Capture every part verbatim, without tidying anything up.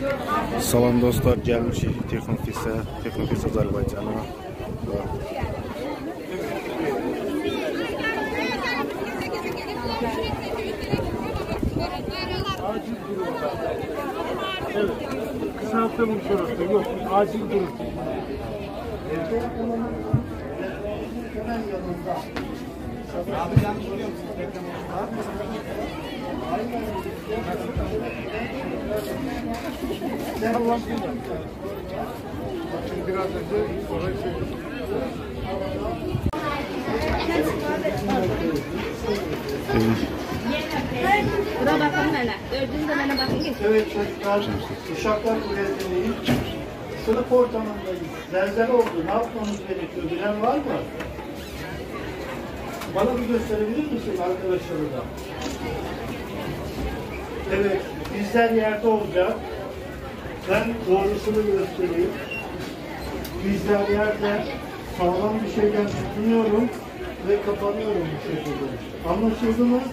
Salam dostlar, gəlmişik Texnofestə, Texnofest Azərbaycana. Evet, kısaltalım sorusu, yok, acil durum. Biraz önce orayı söyledim. Buna bakalım hele. Dördüncü de bana bakın geçin. Evet çocuklar, Uşaklar Kulesi'ndeyiz. Sınıf ortamındayız. Zelzele oldu. Ne yapmamız gerekiyor? Bilen var mı? Bana bir gösterebilir misin arkadaşları da? Evet, bizler yerde olacak. Ben doğrusunu göstereyim. Bizler yerde sağlam bir şeyden tutunuyorum ve kapanıyorum bu şekilde. Anlaşıldı mı?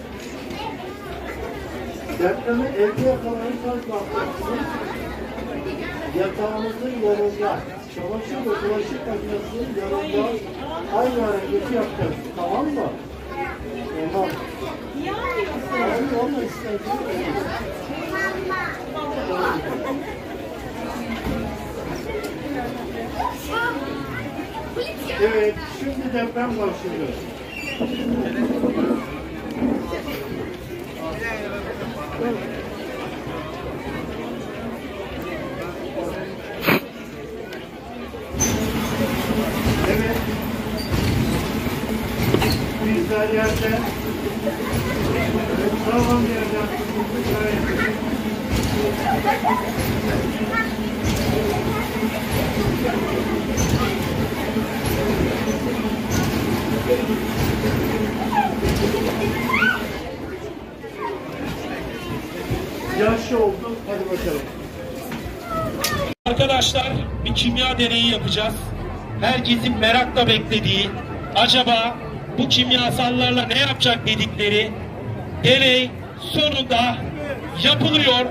Depremi evde yakalanırsanız bakacaksınız. Yatağınızın yanında, çamaşır ve bulaşık makinesinin yanında aynı hareketi yapacağız. Tamam mı? Tamam. Yani onu istedim. Evet, şimdi deprem başlıyor. Evet. Bizler yerde sağlam bir yerden tutulduk. Yaşlı oldu. Hadi bakalım. Arkadaşlar, bir kimya deneyi yapacağız. Herkesin merakla beklediği, acaba bu kimyasallarla ne yapacak dedikleri deney sonunda yapılıyor.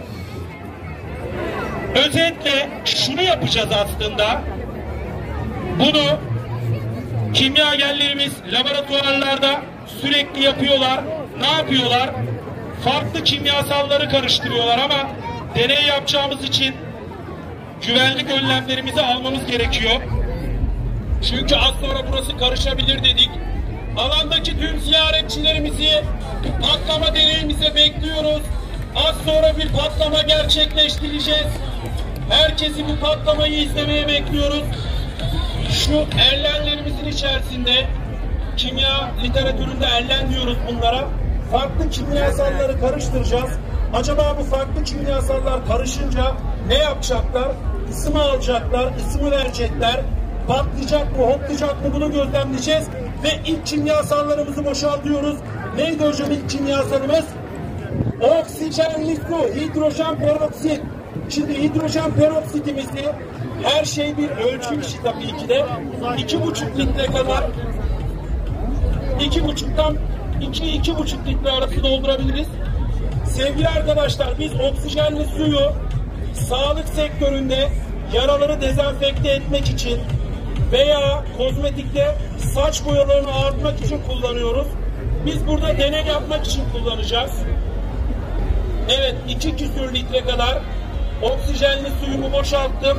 Özetle şunu yapacağız aslında. Bunu kimyagerlerimiz laboratuvarlarda sürekli yapıyorlar. Ne yapıyorlar? Farklı kimyasalları karıştırıyorlar ama deney yapacağımız için güvenlik önlemlerimizi almamız gerekiyor. Çünkü az sonra burası karışabilir dedik. Alandaki tüm ziyaretçilerimizi patlama deneyimize bekliyoruz. Az sonra bir patlama gerçekleştireceğiz. Herkesi bu patlamayı izlemeye bekliyoruz. Şu erlenlerimizin içerisinde, kimya literatüründe erlen diyoruz bunlara. Farklı kimyasalları karıştıracağız. Acaba bu farklı kimyasallar karışınca ne yapacaklar? Isı mı alacaklar, ısı mı verecekler? Patlayacak mı, hoplayacak mı, bunu gözlemleyeceğiz. Ve ilk kimyasallarımızı boşaltıyoruz. Neydi hocam ilk kimyasalımız? Oksijenli su, hidrojen peroksit. Şimdi hidrojen peroksitimizi, her şey bir ölçüm işi tabii ki de, iki buçuk litre kadar, iki buçuktan iki iki buçuk litre arası doldurabiliriz. Sevgili arkadaşlar, biz oksijenli suyu sağlık sektöründe yaraları dezenfekte etmek için veya kozmetikte saç boyalarını artmak için kullanıyoruz. Biz burada deney yapmak için kullanacağız. Evet, iki küsür litre kadar oksijenli suyumu boşalttım.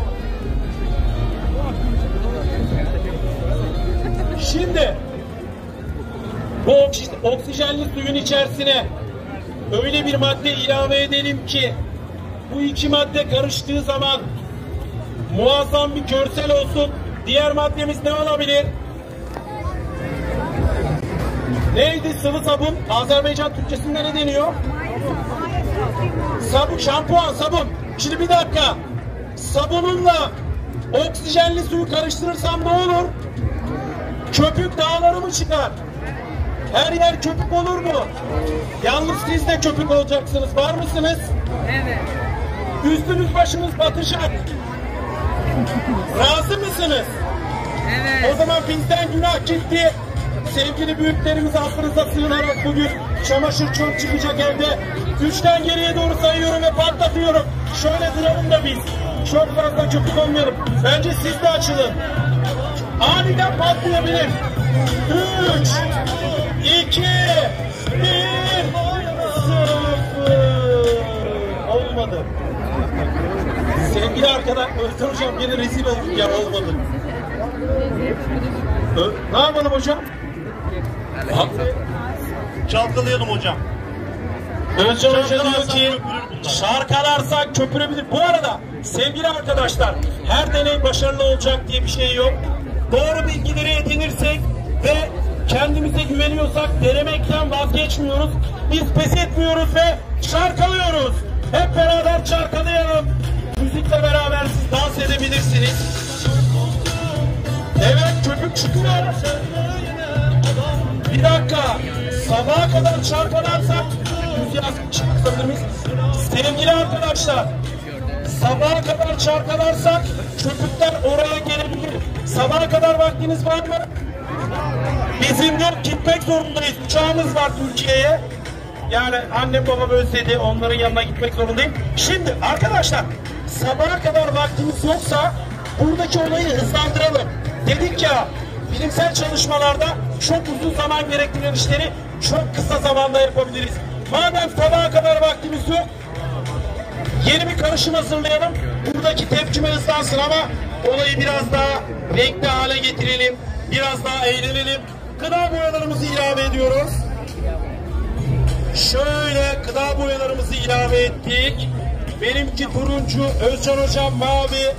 Şimdi bu oksijenli suyun içerisine öyle bir madde ilave edelim ki bu iki madde karıştığı zaman muazzam bir görsel olsun. Diğer maddemiz ne olabilir? Neydi? Sıvı sabun. Azerbaycan Türkçesinde ne deniyor? Sabun, şampuan, sabun. Şimdi bir dakika. Sabununla oksijenli suyu karıştırırsam ne olur? Köpük dağları mı çıkar? Her yer köpük olur mu? Yalnız siz de köpük olacaksınız. Var mısınız? Evet. Üstünüz başınız batacak. Razı mısınız? Evet. O zaman bizden günah gitti. Sevgili büyüklerimiz affınıza sığınarak bugün çamaşır çok çıkacak evde. Üçten geriye doğru sayıyorum ve patlatıyorum. şöyle duralım da biz. Çok fazla köpük olmayalım. Bence siz de açılın. Aniden patlayabilir. Üç, iki, bir, sıfır. Olmadı. Sevgili arkadaşlar, Özcan hocam yine rezil olduk ya, olmadı. Ö ne yapalım hocam? Çalkalayalım hocam. Özcan Hoca diyor ki şarkalarsak köpürebilir. Bu arada sevgili arkadaşlar, her deney başarılı olacak diye bir şey yok. Doğru bilgileri edinirsek ve kendimize güveniyorsak denemekten vazgeçmiyoruz. Biz pes etmiyoruz ve şarkalıyoruz. Hep beraber şarkalayalım. Müzikle beraber siz dans edebilirsiniz. Evet, köpük çıkıyor. Bir dakika. Sabaha kadar şarkalarsak rüzgar çıkabilir miyiz? Sevgili arkadaşlar, sabaha kadar şarkalarsak köpükler oraya gelebilir. Sabaha kadar vaktiniz var mı? Bizim yok, gitmek zorundayız. Uçağımız var Türkiye'ye. Yani annem babam özledi, onların yanına gitmek zorundayım. Şimdi arkadaşlar, sabaha kadar vaktimiz yoksa buradaki olayı hızlandıralım. Dedik ya, bilimsel çalışmalarda çok uzun zaman gerektiren işleri çok kısa zamanda yapabiliriz. Madem sabaha kadar vaktimiz yok, yeni bir karışım hazırlayalım. Buradaki tepkime hızlansın ama olayı biraz daha renkli hale getirelim. Biraz daha eğlenelim. Gıda boyalarımızı ilave ediyoruz. Şöyle gıda boyalarımızı ilave ettik. Benimki turuncu, Özcan hocam mavi.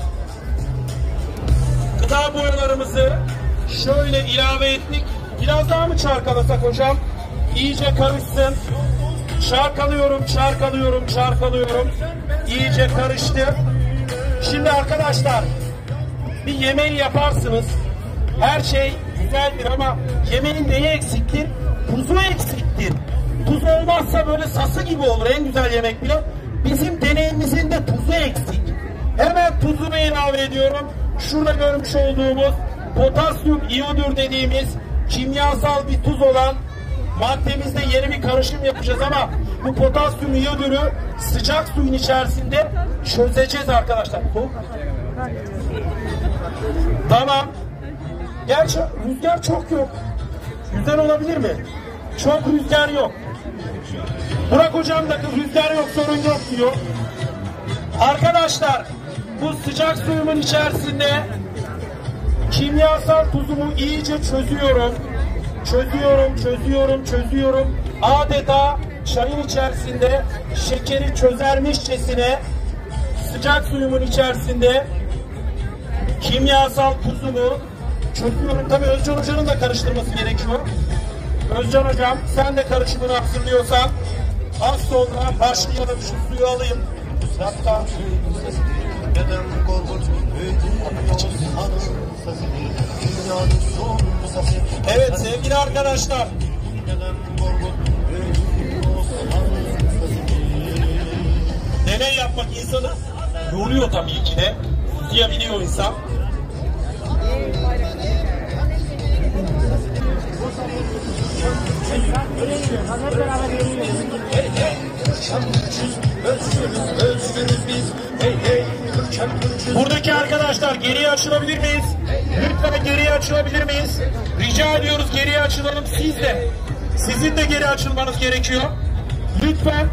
Gıda boyalarımızı şöyle ilave ettik. Biraz daha mı çarkalasak hocam? İyice karışsın. Çarkalıyorum, çarkalıyorum, çarkalıyorum. İyice karıştı. Şimdi arkadaşlar, bir yemeği yaparsınız. Her şey güzeldir ama yemeğin neyi eksiktir? Tuzu eksiktir. Tuz olmazsa böyle sası gibi olur en güzel yemek bile. Bizim deneyimizin de tuzu eksik. Hemen tuzunu ilave ediyorum. Şurada görmüş olduğumuz potasyum iyodür dediğimiz kimyasal bir tuz olan maddemizde yeni bir karışım yapacağız ama bu potasyum iyodürü sıcak suyun içerisinde çözeceğiz arkadaşlar. Tamam. Gerçi rüzgar çok yok. Güzel olabilir mi? Çok rüzgar yok. Burak hocam da rüzgar yok, sorun yok diyor. Arkadaşlar, bu sıcak suyumun içerisinde kimyasal tuzumu iyice çözüyorum. Çözüyorum, çözüyorum, çözüyorum. Adeta çayın içerisinde şekeri çözermişçesine sıcak suyumun içerisinde kimyasal tuzumu çözüyorum. Tabii Özcan Hoca'nın da karıştırması gerekiyor. Özcan Hocam, sen de karışımını hazırlıyorsan az sonra başlayalım. Şu suyu alayım. Hatta evet sevgili arkadaşlar, deney yapmak insanı yoruyor tabii ki de. Diyebiliyor insan. Buradaki arkadaşlar geriye açılabilir miyiz? Lütfen geriye açılabilir miyiz? Rica ediyoruz, geriye açılalım. Siz de, sizin de geri açılmanız gerekiyor. Lütfen.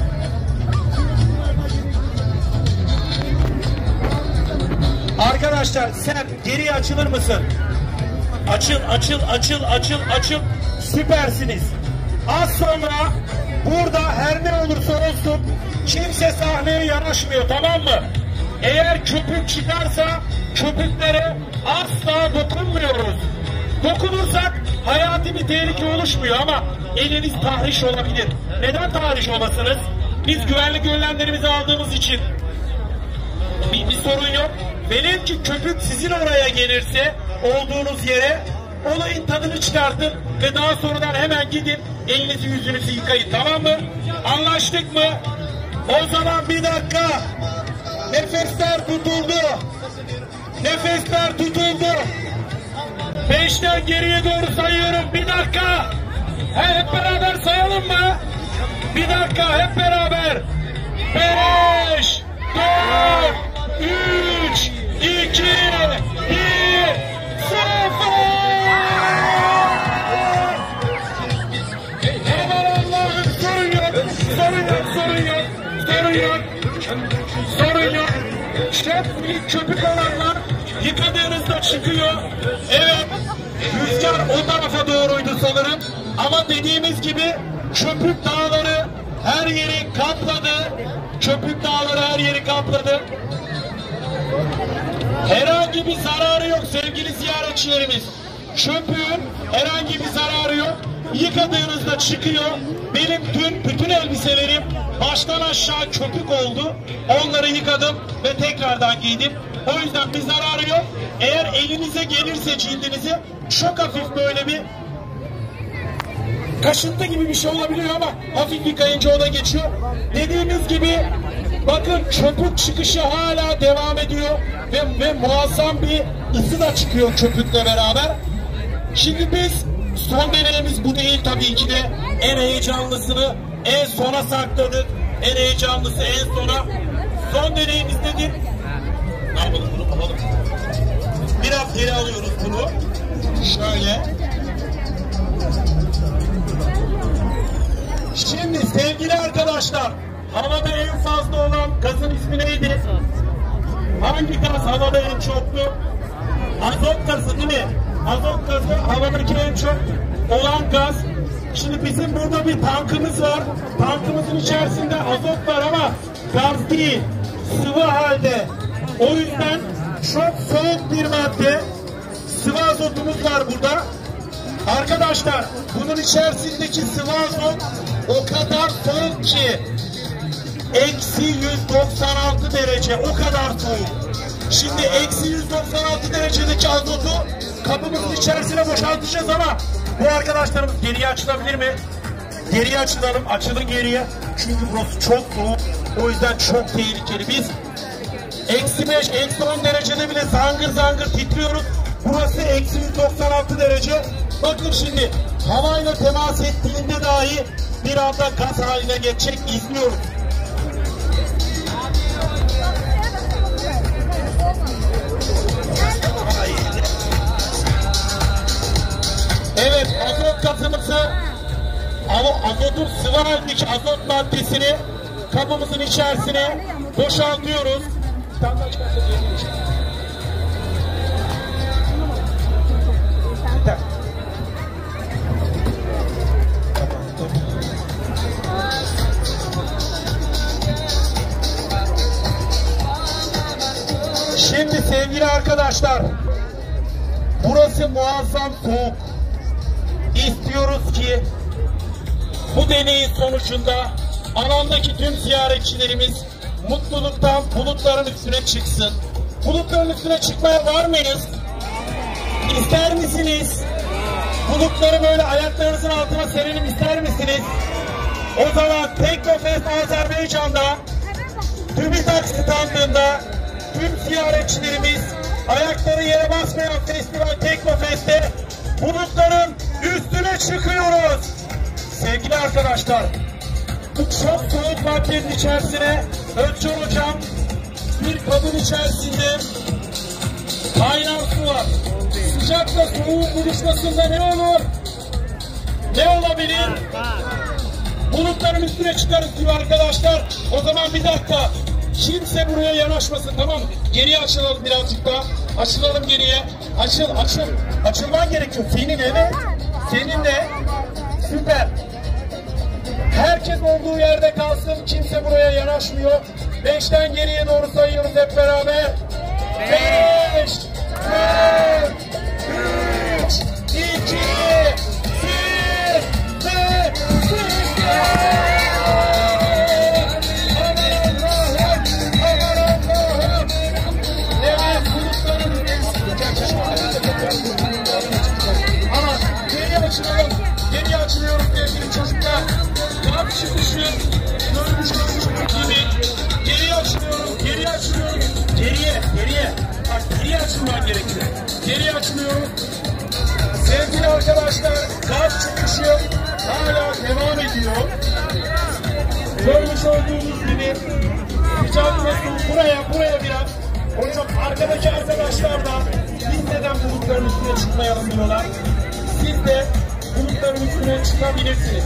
Arkadaşlar sen geriye açılır mısın? Açıl, açıl, açıl, açıl, açıl. Süpersiniz. Az sonra burada her ne olursa olsun kimse sahneye yanaşmıyor, tamam mı? Eğer köpük çıkarsa köpüklere asla dokunmuyoruz. Dokunursak hayati bir tehlike oluşmuyor ama eliniz tahriş olabilir. Neden tahriş olasınız? Biz güvenlik önlemlerimizi aldığımız için bir, bir sorun yok. Velev ki köpük sizin oraya gelirse, olduğunuz yere, olayın tadını çıkartın ve daha sonradan hemen gidin elinizi yüzünüzü yıkayın, tamam mı? Anlaştık mı? O zaman bir dakika. Nefesler tutuldu. Nefesler tutuldu. Beşten geriye doğru sayıyorum. Bir dakika. He, hep beraber sayalım mı? Bir dakika, hep beraber. Beş, dört, üç, iki, bir, sıfır. Aman Allah'ım, sorun yok, sorun yok, sorun yok, sorun yok, sorun yok. Şef köpük alanlar yıkadığınızda çıkıyor. Evet, rüzgar o tarafa doğruydu sanırım. Ama dediğimiz gibi köpük dağları her yeri kapladı. Köpük dağları her yeri kapladı. Herhangi bir zararı yok sevgili ziyaretçilerimiz. Köpüğün herhangi bir zararı yok. Yıkadığınızda çıkıyor. Benim dün bütün elbiselerim baştan aşağı köpük oldu. Onları yıkadım ve tekrardan giydim. O yüzden bir zararı yok. Eğer elinize gelirse cildinize çok hafif böyle bir kaşıntı gibi bir şey olabiliyor ama hafif yıkayınca o da geçiyor. Dediğimiz gibi bakın köpük çıkışı hala devam ediyor ve, ve muazzam bir ısı da çıkıyor köpükle beraber. Şimdi biz son deneyimiz bu değil tabii ki de, en heyecanlısını en sona sakladık. En heyecanlısı en sona. Son deneyimiz nedir? Ne yapalım, bunu alalım. Biraz geri alıyoruz bunu. Şöyle. Şimdi sevgili arkadaşlar, havada en fazla olan gazın ismi neydi? Hangi gaz havada en çoktu? Azot gazı değil mi? Azot gazı havadaki en çok olan gaz. Şimdi bizim burada bir tankımız var. Tankımızın içerisinde azot var ama gaz değil, sıvı halde. O yüzden çok soğuk bir madde. Sıvı azotumuz var burada. Arkadaşlar bunun içerisindeki sıvı azot o kadar soğuk ki eksi yüz doksan altı derece, o kadar soğuk. Şimdi eksi yüz doksan altı derecedeki azotu kabımızın içerisine boşaltacağız ama bu arkadaşlarımız geriye açılabilir mi? Geriye açılalım, açılın geriye. Çünkü burası çok soğuk. O yüzden çok tehlikeli. Biz eksi beş, eksi on derecede bile zangır zangır titriyoruz. Burası eksi yüz doksan altı derece. Bakın şimdi havayla temas ettiğinde dahi bir anda gaz haline geçecek, izliyoruz. Evet, azot gazımızı, azotun sıvı haldeki azot maddesini kabımızın içerisine boşaltıyoruz. Şimdi sevgili arkadaşlar, burası muazzam soğuk. İstiyoruz ki bu deneyin sonucunda alandaki tüm ziyaretçilerimiz mutluluktan bulutların üstüne çıksın. Bulutların üstüne çıkmaya var mıyız? İster misiniz? Bulutları böyle ayaklarınızın altına serelim ister misiniz? O zaman Teknofest Azerbaycan'da TÜBİTAK standında tüm ziyaretçilerimiz ayakları yere basmayan festival Teknofest'te bulutların üstüne çıkıyoruz. Sevgili arkadaşlar, bu çok soğuk maddenin içerisine Özcan Hocam bir kabın içerisinde kaynar su var. Sıcakla soğuğun buluşmasında ne olur? Ne olabilir? Bulutların üstüne çıkarız diyor arkadaşlar. O zaman bir dakika. Kimse buraya yanaşmasın, tamam mı? Geriye açılalım birazcık daha. Açılalım geriye. Açıl, açıl. Açılman gerekiyor. Senin evet. Senin de. Süper. Herkes olduğu yerde kalsın. Kimse buraya yanaşmıyor. Beşten geriye doğru sayıyoruz hep beraber. Beş, dört, üç, iki, bir, ve sıfır. Ama geriye açılalım. Geriye açılıyoruz sevgili çocuklar. Kalp çıkışı görmüş gibi. Geriye açılıyoruz. Geriye açılıyoruz. Geriye. Geriye. Bak geriye açılman gerekiyor. Geriye açılıyoruz. Sevgili arkadaşlar, kalp çıkışı hala devam ediyor. Görmüş olduğunuz gibi mücadelesi buraya, buraya biraz. Hocam arkadaki arkadaşlar da biz neden bulutların üstüne çıkmayalım diyorlar. Siz de bulutların üstüne çıkabilirsiniz.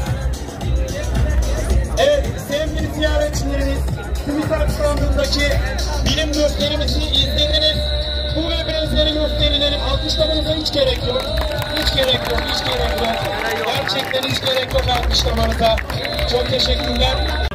Evet sevgili ziyaretçilerimiz, TÜBİTAK standındaki bilim gösterimizi izlediniz. Bu ve benzeri gösterilerin alkışlamanıza hiç gerek yok. Hiç gerek yok, hiç gerek yok. Gerçekten hiç gerek yok alkışlamanıza. Çok teşekkürler.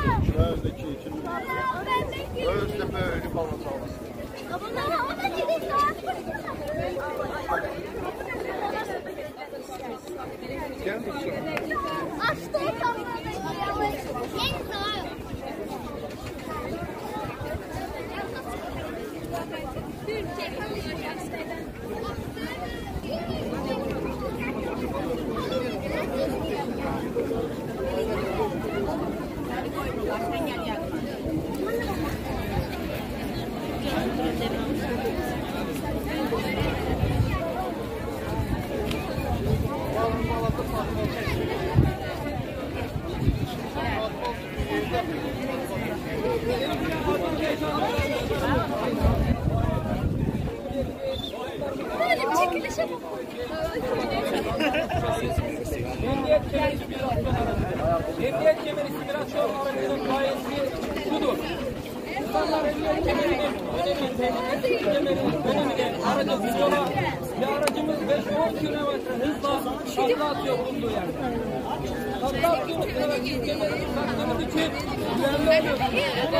Emniyet kemeri simülasyon aracının gayesi budur. İnsanlar emniyet kemerinin önemini, tehlikeli kemerinin önemini aracın yola ve aracımız beş on kilometre hızla takla atıyor bulunduğu yerde. Takla atıyoruz, evet, biz kemerimizi taktığımız için güvenli oluyoruz.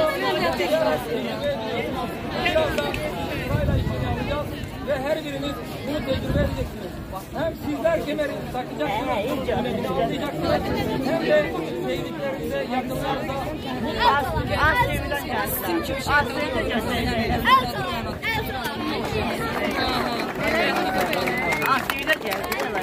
Birazdan sırayla işini yapacağız ve her biriniz bunu tecrübe edeceksiniz. Hem sizler kemeri takacaksınız, önemini anlayacaksınız, hem de sevdiklerinize, yakınlarınıza Asya'dan geldiler. Asya'dan geldiler. Asya'dan geldiler.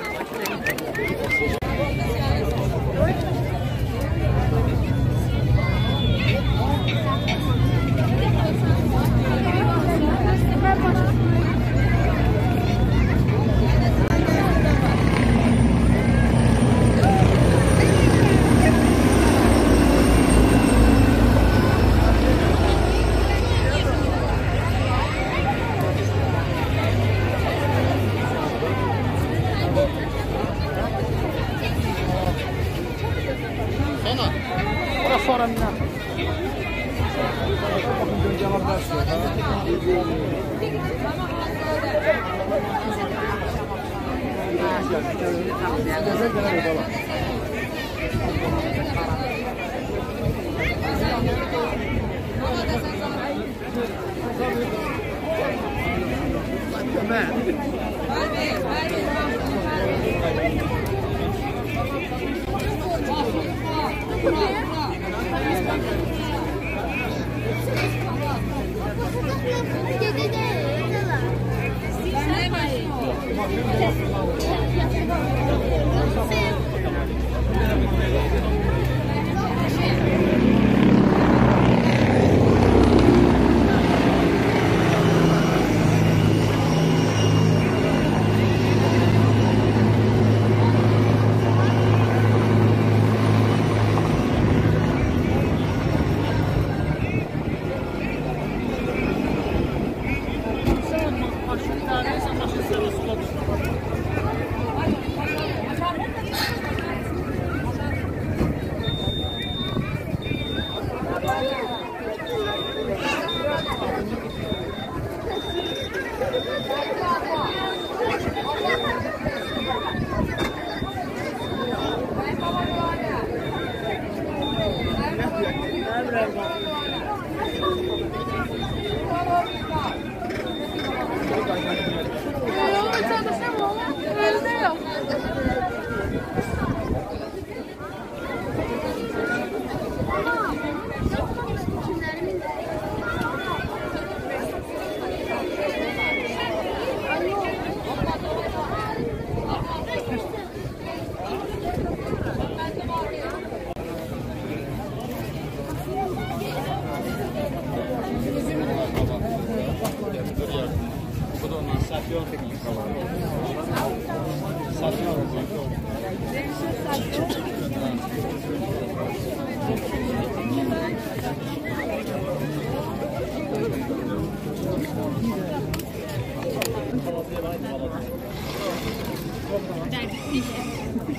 Satıyor.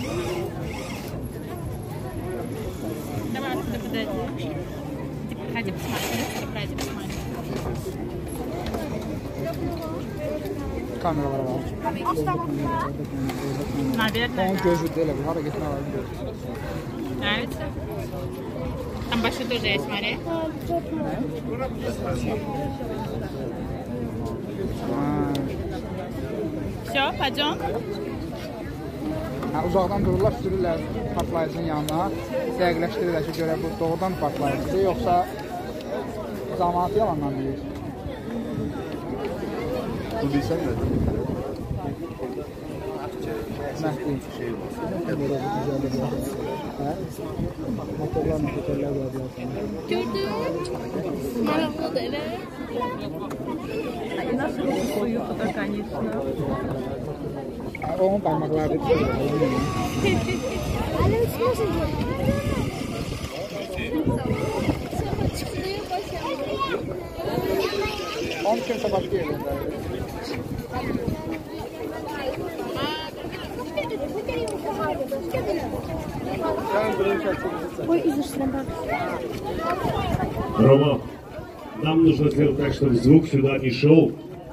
Давай отсюда подойди. Ходи посмотри, пройди посмотри. Kameralara var. Наверное, Onun да. gözü değil, hara gitme var. Нравится? Там большой тоже есть, смотри. Все, пойдем. Ha, uzaqdan dururlar, sürürlər partlayıcının yanına. Dəqiqləşdirirlər ki, görə bu doğrudan partlayıcıdır, yoxsa zamanatı yalandan deyir. Bu bilsən də. Məhdiyim. Şey var. Motorlar, motorlar var. Gördün. Maraqlıdır, evet. Nasıl suyu tutar, конечно. Onun parmakları bir şey var. On kimse başka yerinde. Рома, нам нужно сделать так, чтобы звук сюда не шел.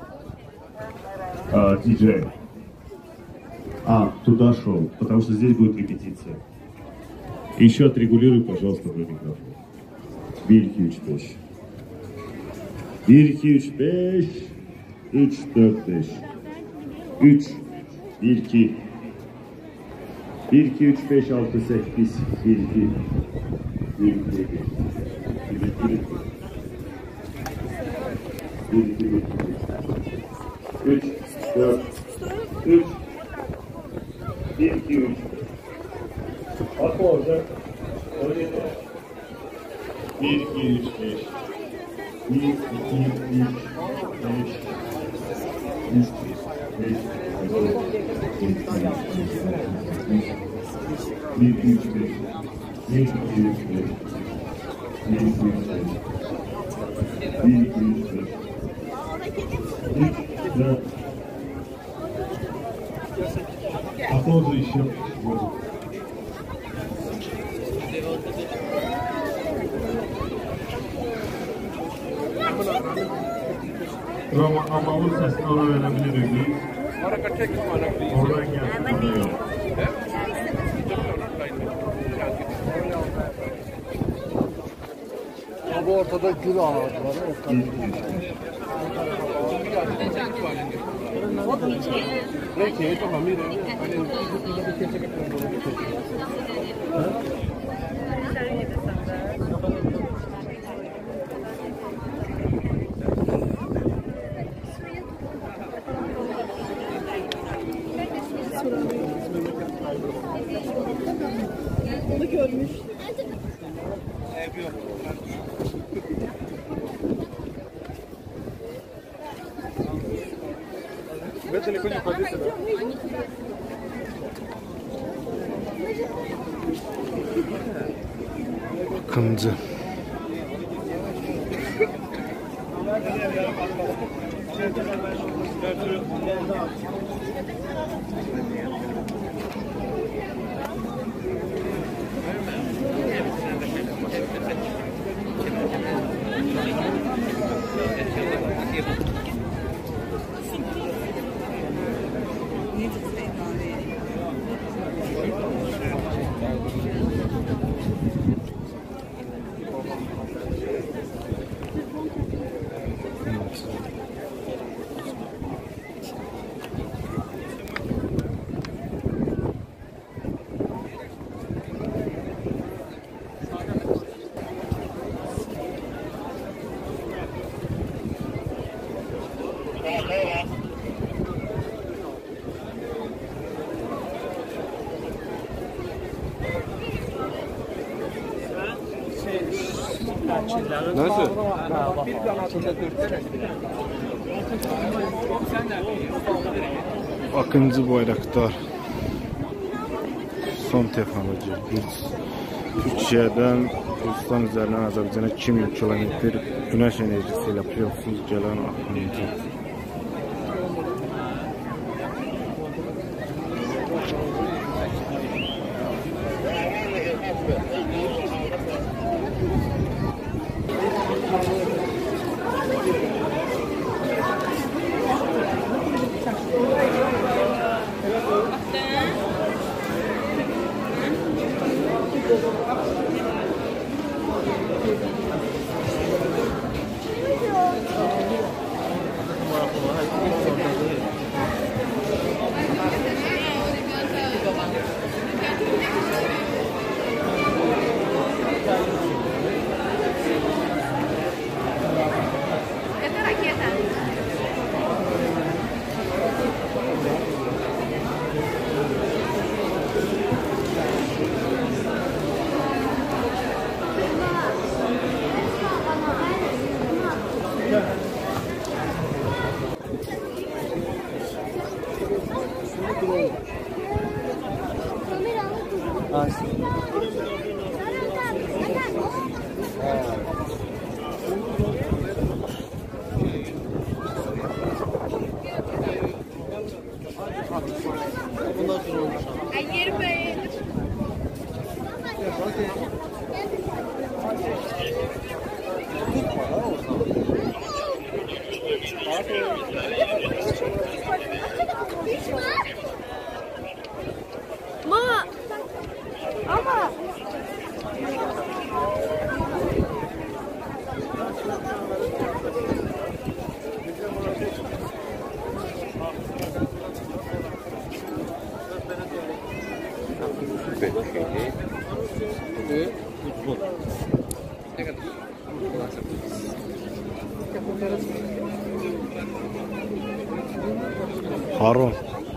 А, диджей. А, туда шел, потому что здесь будет репетиция. Еще отрегулируй, пожалуйста, мой микрофон. bir iki üç beş. bir iki üç beş. üç dört beş. üç bir iki. bir iki üç beş altı sekiz. bir iki. bir iki. bir iki. bir iki. üç dört. üç. bir iki üç. Bak orada. Orada. bir iki üç beş. bir iki üç beş. üç beş. bir iki üç beş. bir iki üç beş. bir iki üç beş. bir iki üç beş. üç dört. Aplauso еще. Roma ama o sesini ona verebilir miyiz? Oradan gelsin. Bu ortada gül ağacı var. Onu görmüş. Akıncı. Nasıl? Akıncı Bayraktar. Son teknoloji. Türkiye'den Ruslan üzerinden Azerbaycan'a iki milyon kilometre güneş enerjisiyle pilotsuz gelen Akıncı. Harun.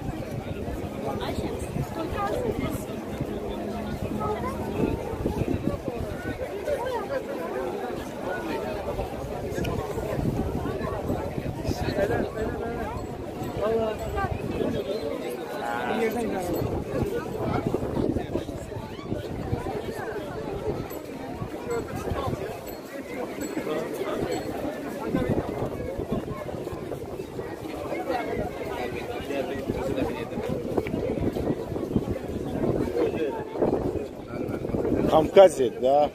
Kamkazet da.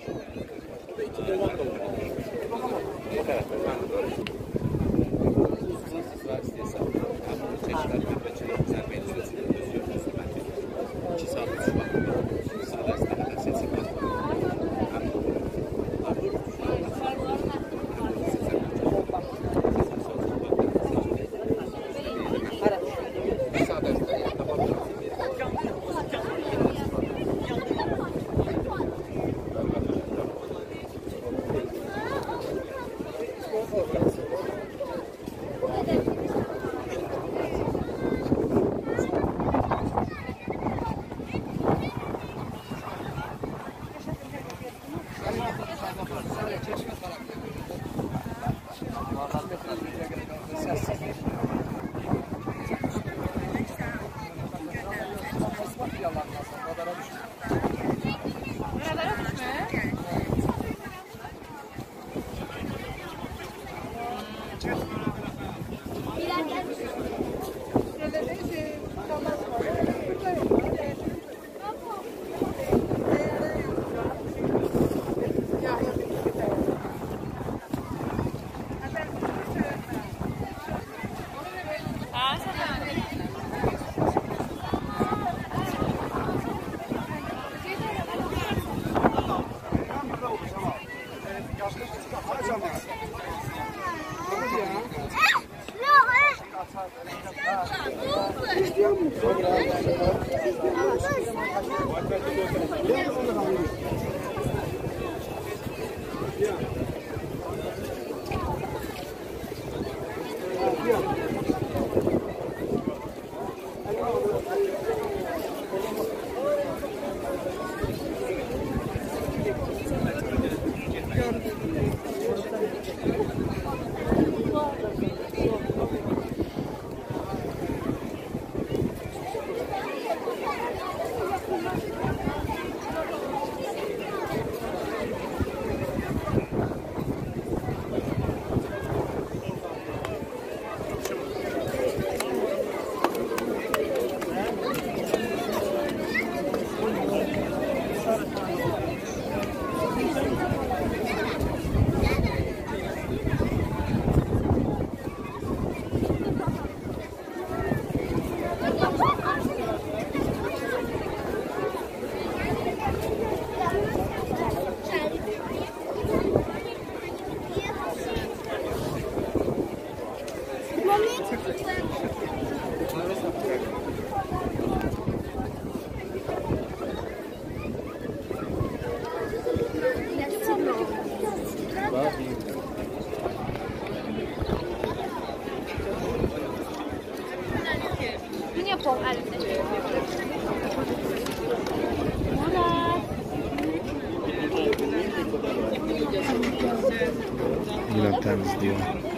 Yine temizliyor.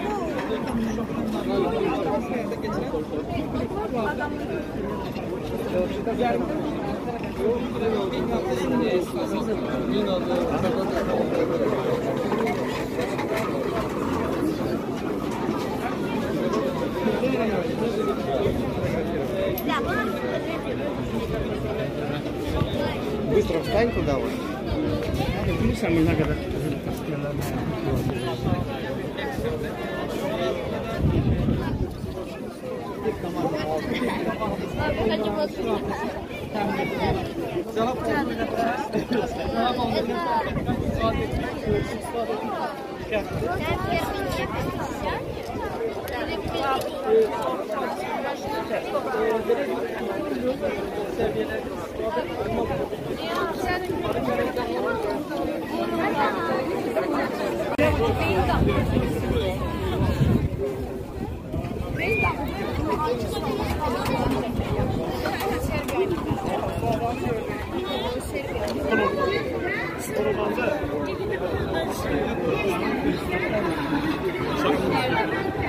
Быстро встань туда вот. Ini sambil nak ada.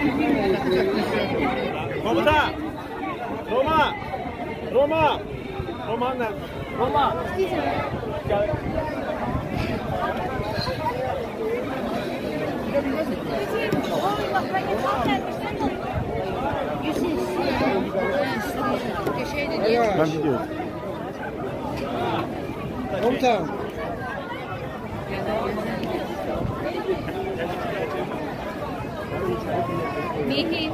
Komutan! Roma! Roma! Roma nerede? Roma! Gel. Ben biliyorum. Komutan. Mehi.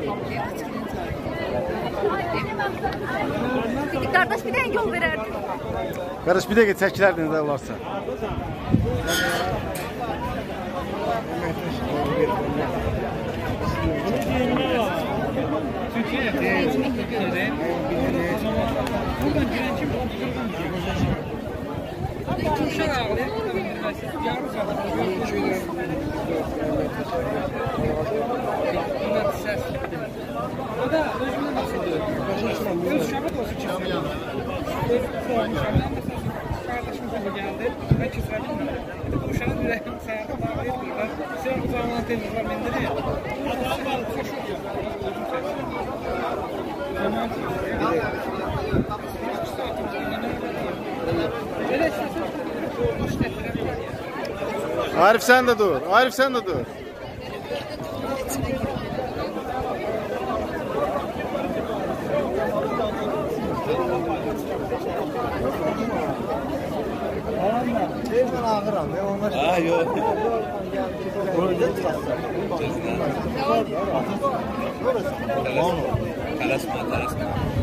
Peki kardeş bir de yol vererdin. Kardeş bir de git çəkilerdiniz de varsa. Arif sen de dur. Arif sen de dur. Ha yok. Kalasma, kalasma.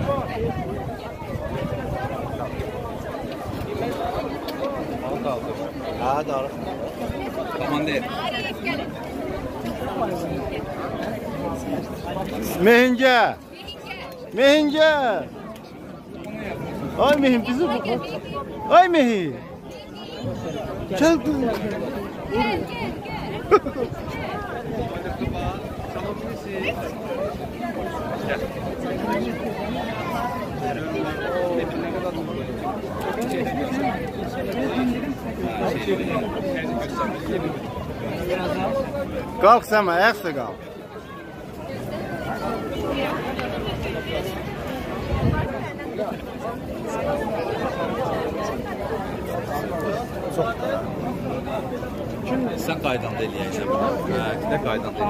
Ha doğru. Tamam değil. Mehinge. Mehinge. Ay Mehin bizi bu. Ay Mehin. Gel kızım. Gel gel gel. Kalk sen ayakta kalk. Sen qaydanda eləyəcəm. Hə, də qaydanda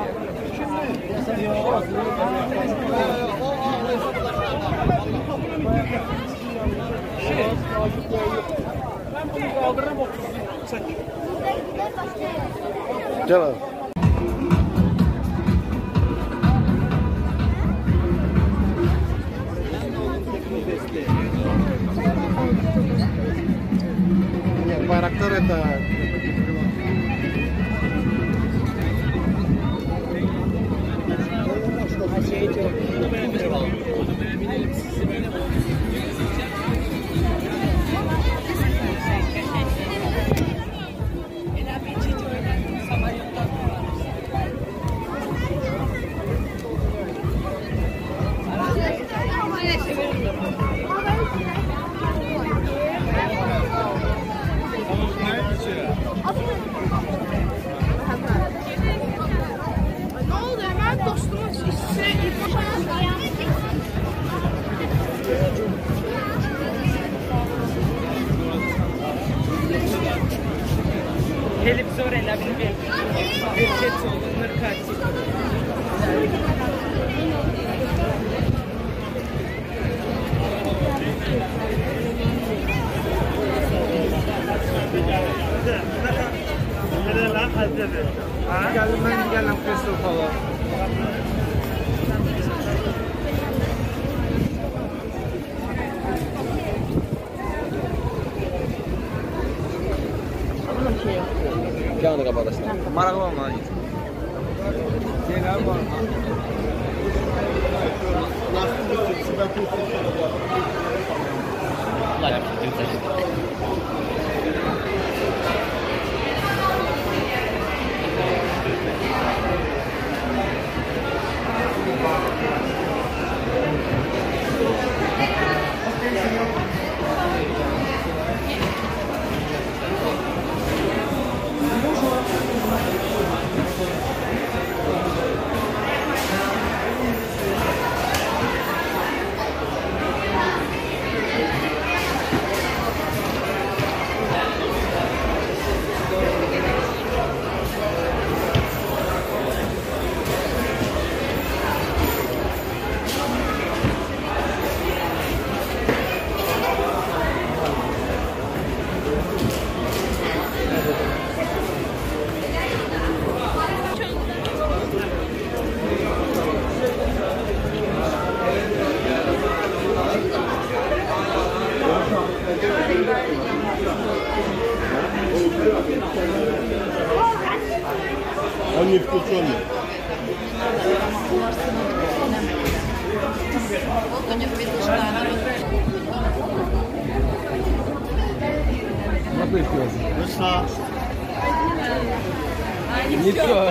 Ben bunu kaldırırım otuz. Gel abi. Bayraktar это. Ne oldu hemen dostumun size Gelip zor elə bir bir şey olunur kaçı. Geldim ben geldim Kristof falan. Canı qabaqdasan. Maraqlı olmalı. Şeyler var. Allah yapsın. Önce bir dışlarına Nasıl istiyorsun? Nasıl? Nitro.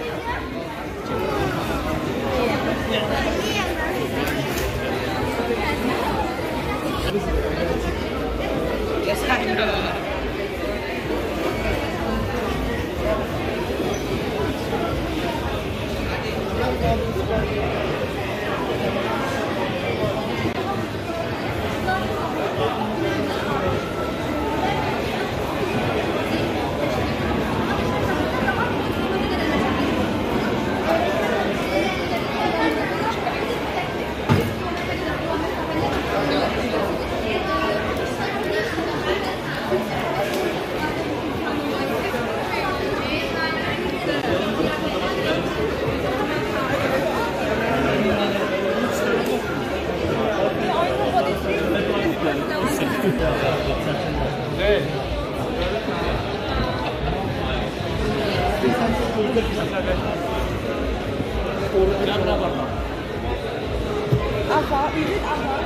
Apa? Ini apa?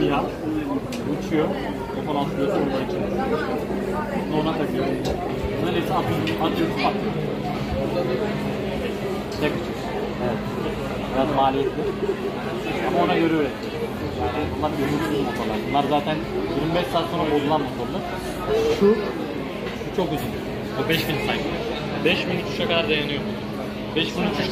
SİHA uçuyor. F on altı göğsü vurmak için. Ona takıyor. Neredeyse atıyoruz, atıyoruz, patlıyor. Tek uçuş. Evet. Biraz maliyetli. Ama ona göre üretiyor. Yani bunlar ömürsüz motorlar. Bunlar zaten yirmi beş saat sonra bozulan motorlar. Şu, şu çok uzun. O beş bin sayfa. beş bin uçuşa kadar dayanıyor. beş bin uçuş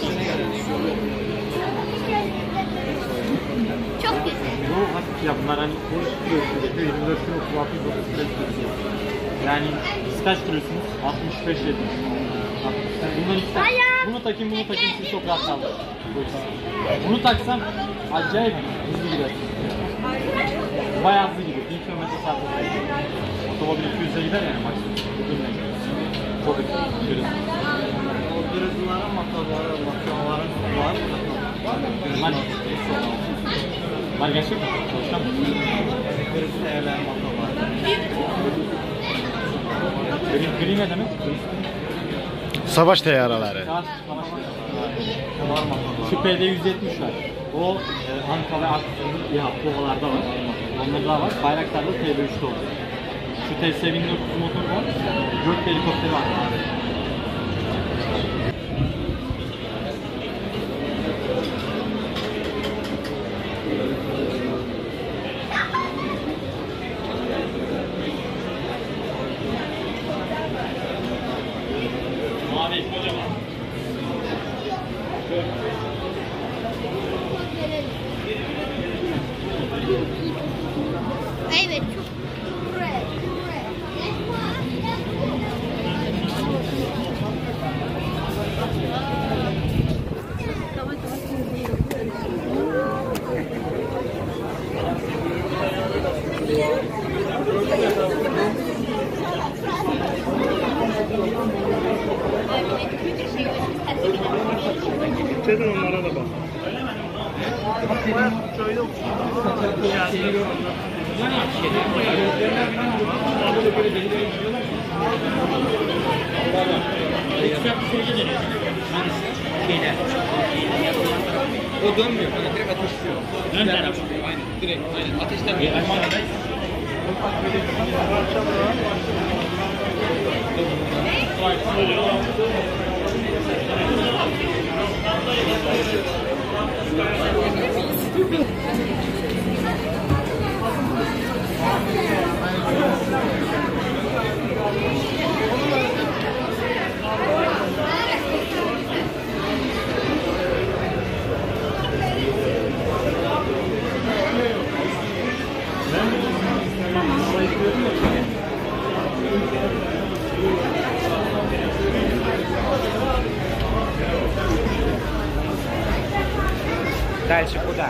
Çok güzel. Bu hafif ya bunlar hani yirmi dört kilo otuz altı kilosu. Yani siz kaç kilosunuz? altmış beş yetmiş. Bundan iki tane. Bunu takayım, bunu takayım, siz çok rahat kaldınız. Bunu taksam acayip hızlı gider. Bayağı hızlı gidiyor. bir kilometre saatte gider. Otomobil iki yüz'e gider yani maksimum. Çok hızlı. Şöyle. O dürüzlerin motorları, motorların var mı? Bunlar Bunlar gerçek mi? Çalışkan mı? Dürüzlü evler motorlar. Gri, gri ne demek? Savaş teyyarələri. Şu P D yüz yetmiş var. O e, Anka ve Aksu'nun İHA Povalarda var. Onlarda da var. Bayraktar'da T B üç'te olur. Şu T S bin dört yüz motor var. Gök helikopteri var. Mavi, kocaman. Evet, çok buraya, buraya. Çetin onlara da bak. O dönmüyor. Yani direkt ateşliyor. Aynen. Direkt. Aynen. Ateşten. Дальше куда?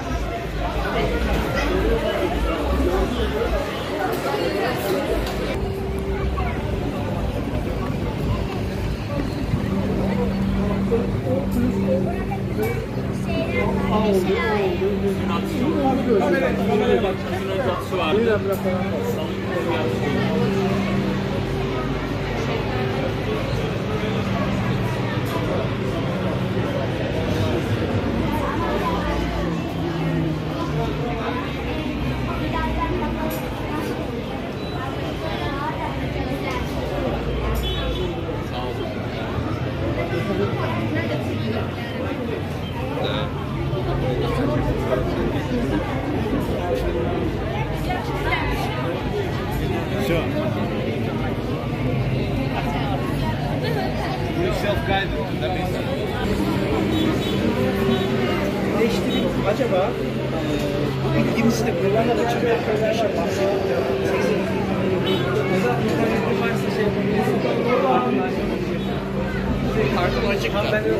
Все. Değiştirip acaba bu bilgimizi de kullanmadan için arkadaşlar varsa varsa şey kartım açık ben de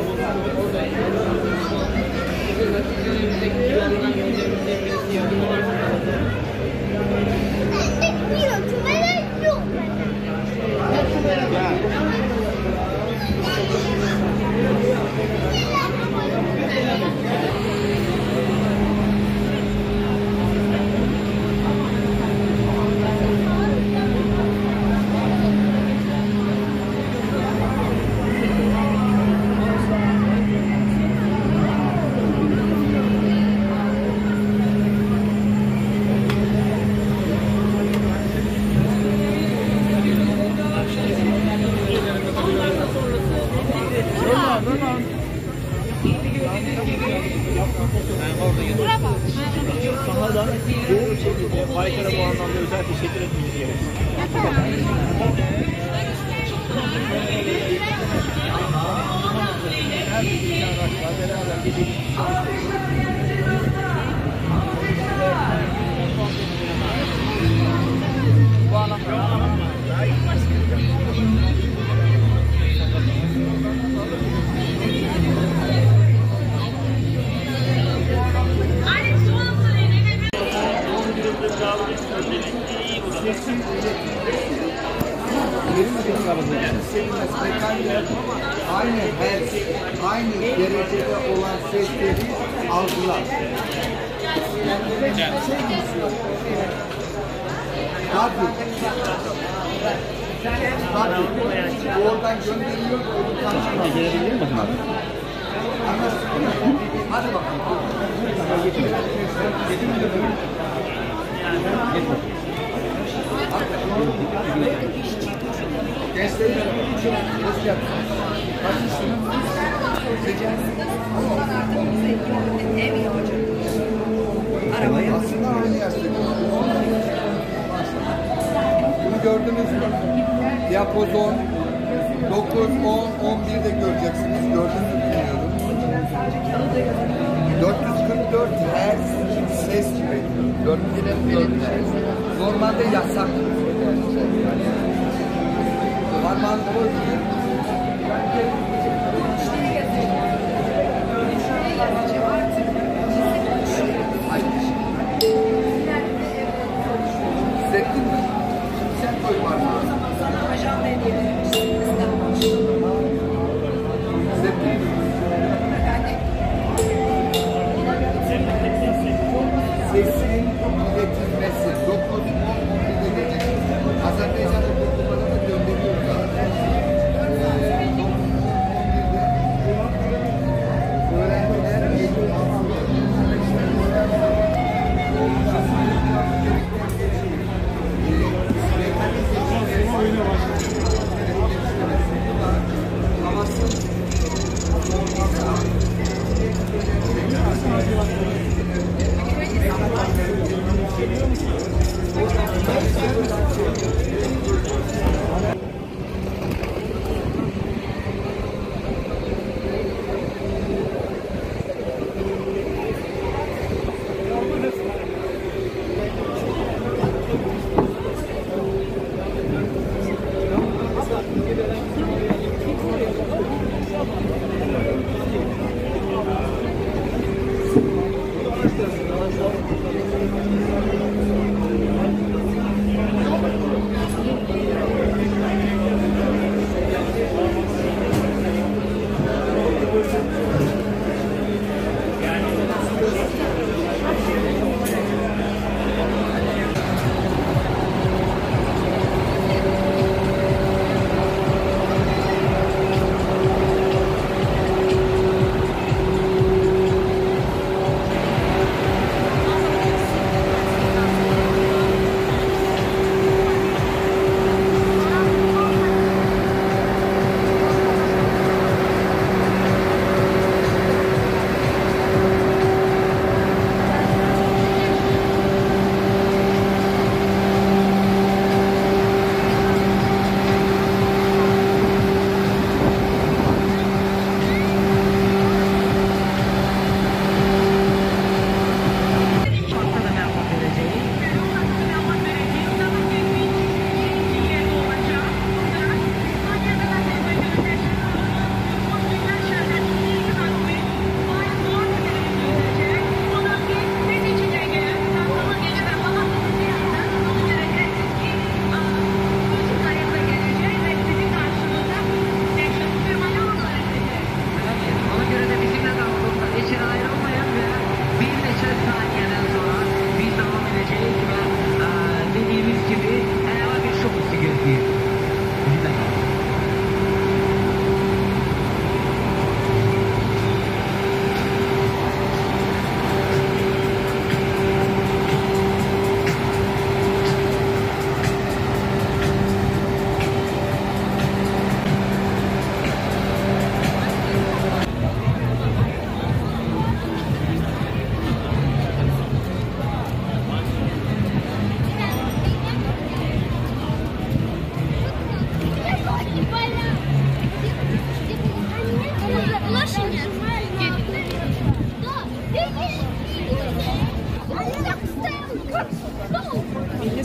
Baykar'a bu anlamda özel teşekkür etmemiz gerekiyor. Her bir araçlar beraber gece bu anlamda aynı her, aynı derecede olan sesleri algılar. Tabii. Tabii. Oradan gönderiliyor, öbür karşıma. Gelebilir misin abi? Anlarsın. Hadi bakalım. Gençlerin hoş geldin. Kaçıncı sınıf? Arabaya aslında aynı yaşta. Bunu gördünüz mü? Diapozon dokuz, on, on birde göreceksiniz. Gördünüz mü bilmiyorum. dört yüz kırk dört hertz ses üretiyor. dört yüz kırk dört normalde yasak. Parmağını koyuyor. Hissettin mi? Sen koy parmağını. Hissettin mi? Sesin iletilmesi. dokuz, on, on birde gelecek. Azerbaycan'da kurtulmadan da gönderiyoruz zaten.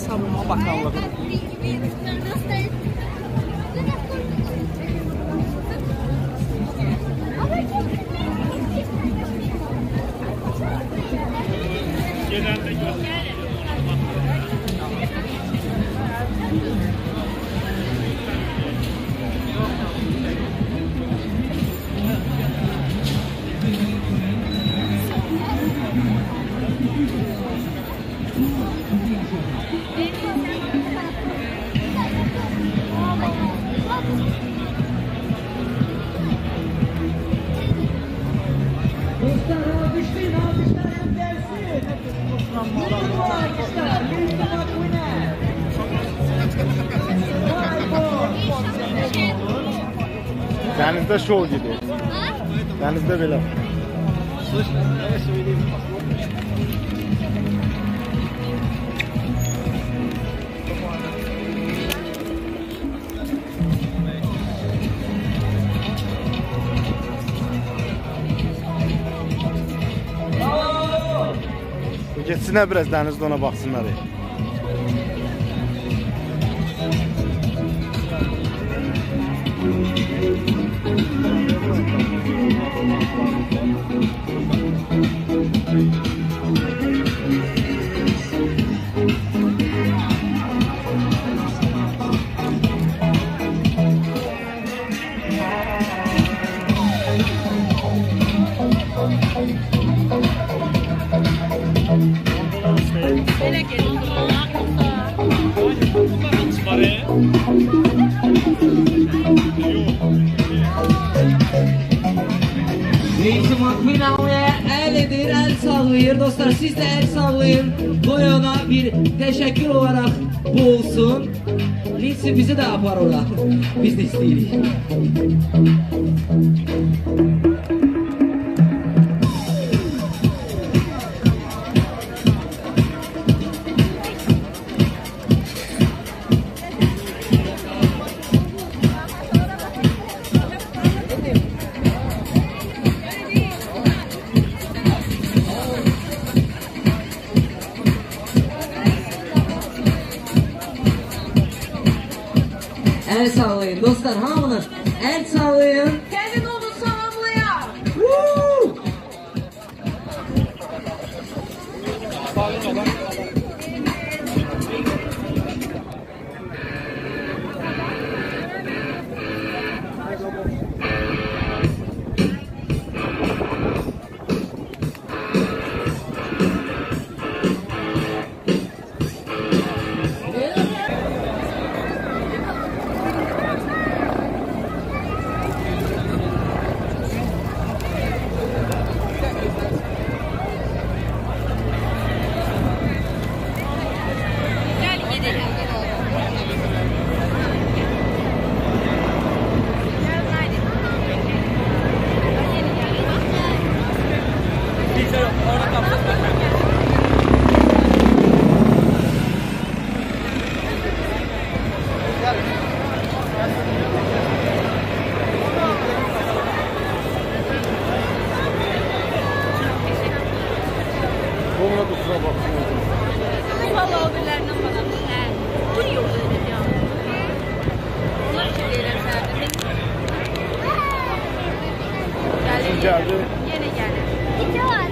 Savunma Bakanlığı. Denizde şov gidiyor. Denizde böyle. Geçsinler biraz denizde ona baksınlar. Reis Makbinao'ya el edir, el sallayır. Dostlar siz de el sallayın. Doyana bir teşekkür olarak bu olsun. Reis bizi de yapar ola. Biz de isteyirik. El sallayın dostlar, hamınız el sallayın. Gelin onu salamlayan. Valla o birilerinden bana. Bu niye oldu dedim ya. Onlar için değiller serdim. Geldi. Geldi. Yine geldi. İki var.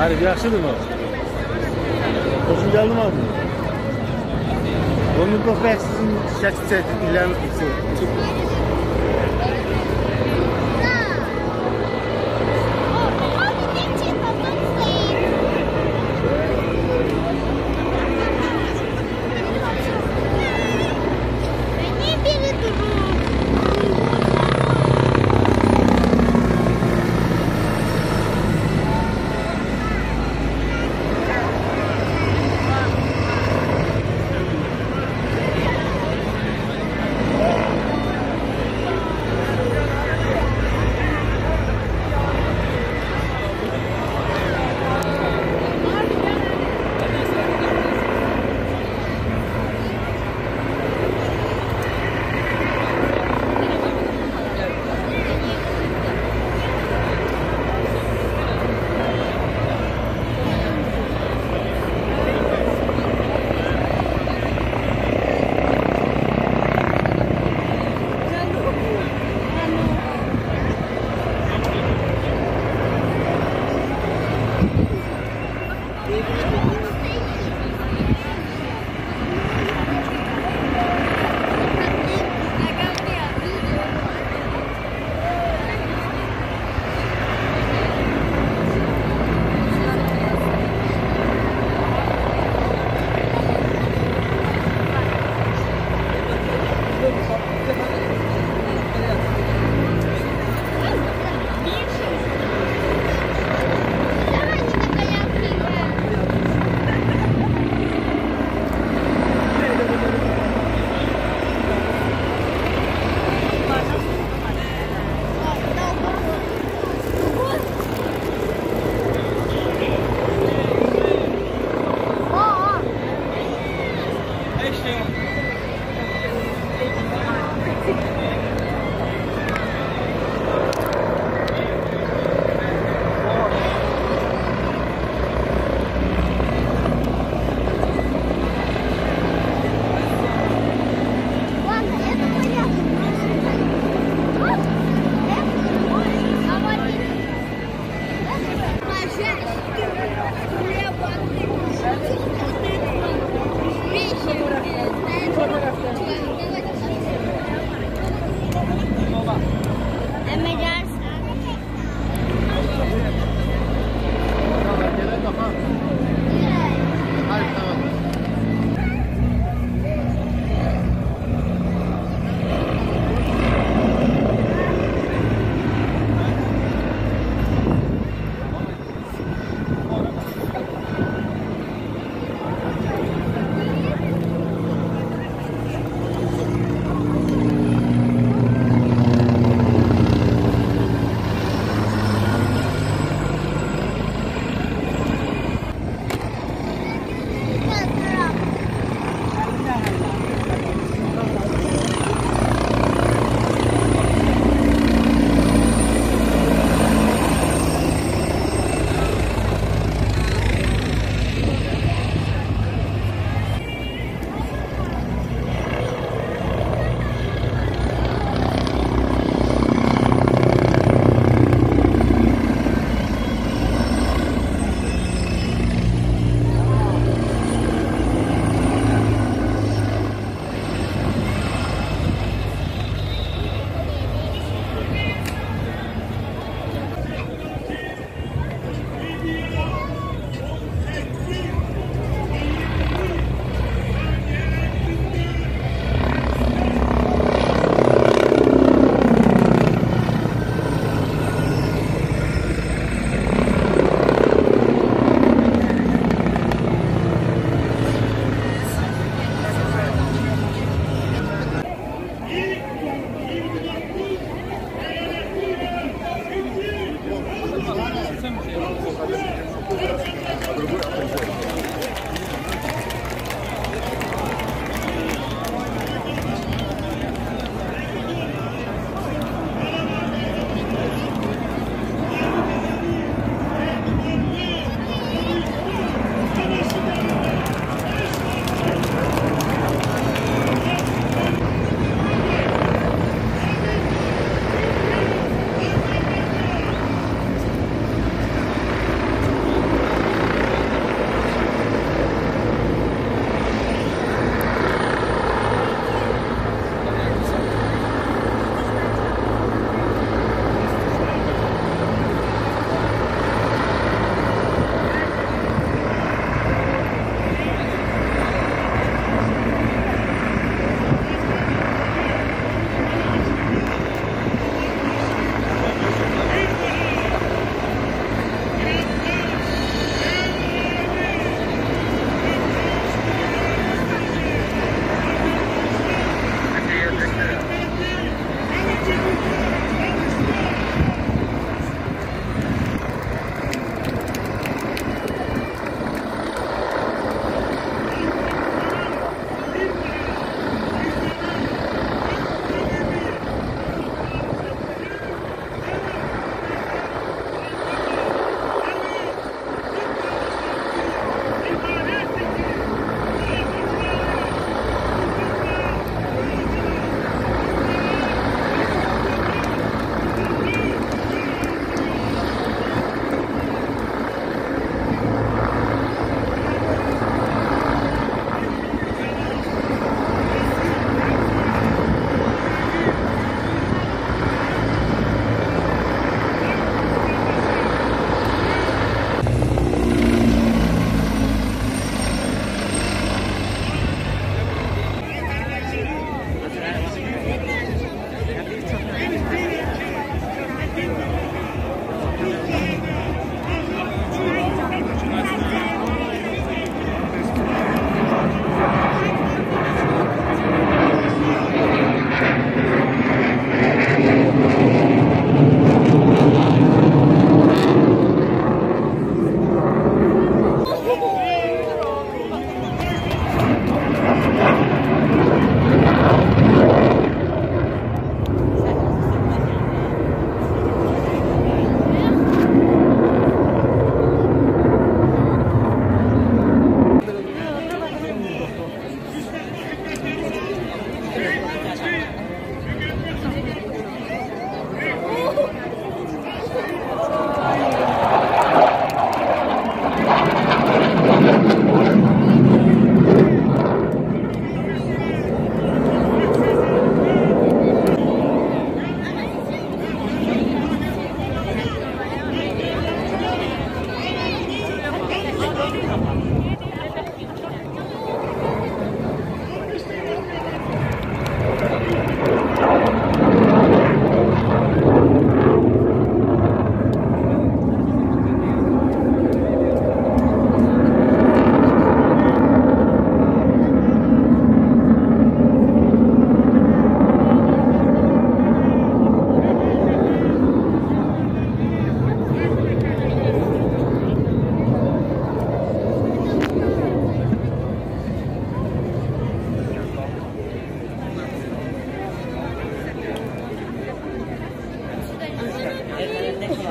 Arif yaxşıdır mı? Hoşun geldi mi abi? Onun koklayıp sizin şəkil çəkdik, illəriniz tutsun.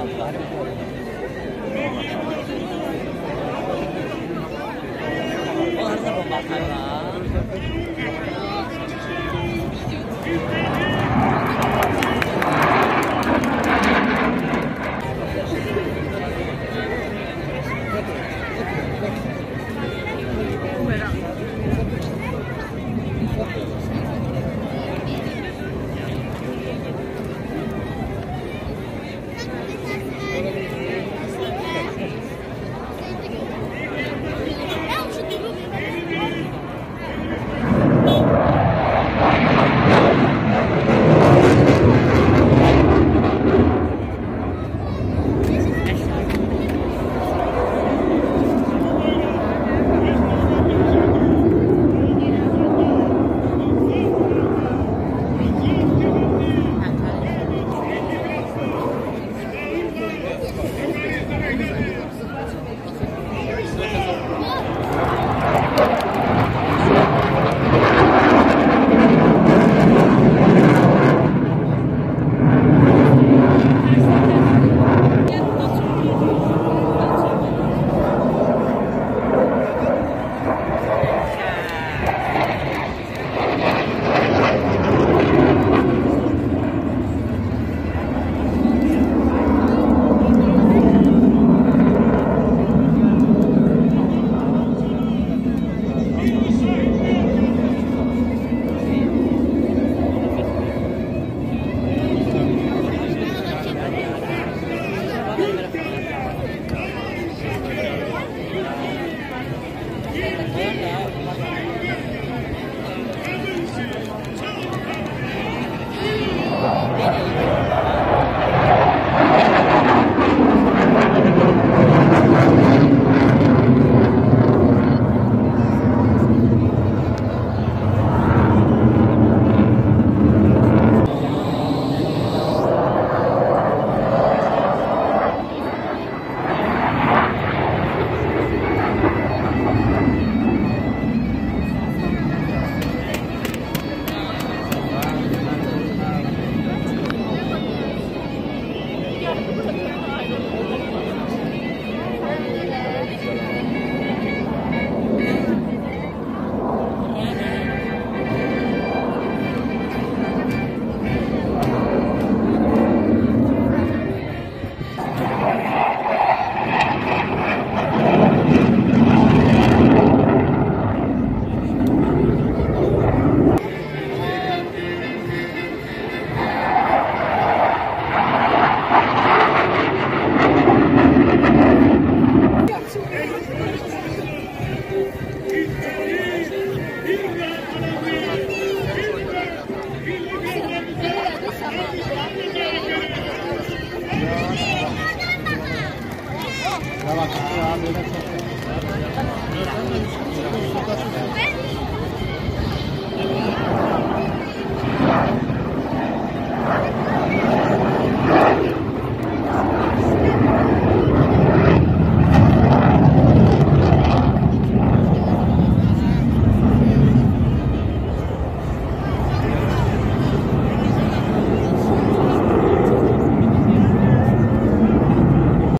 Yavaş.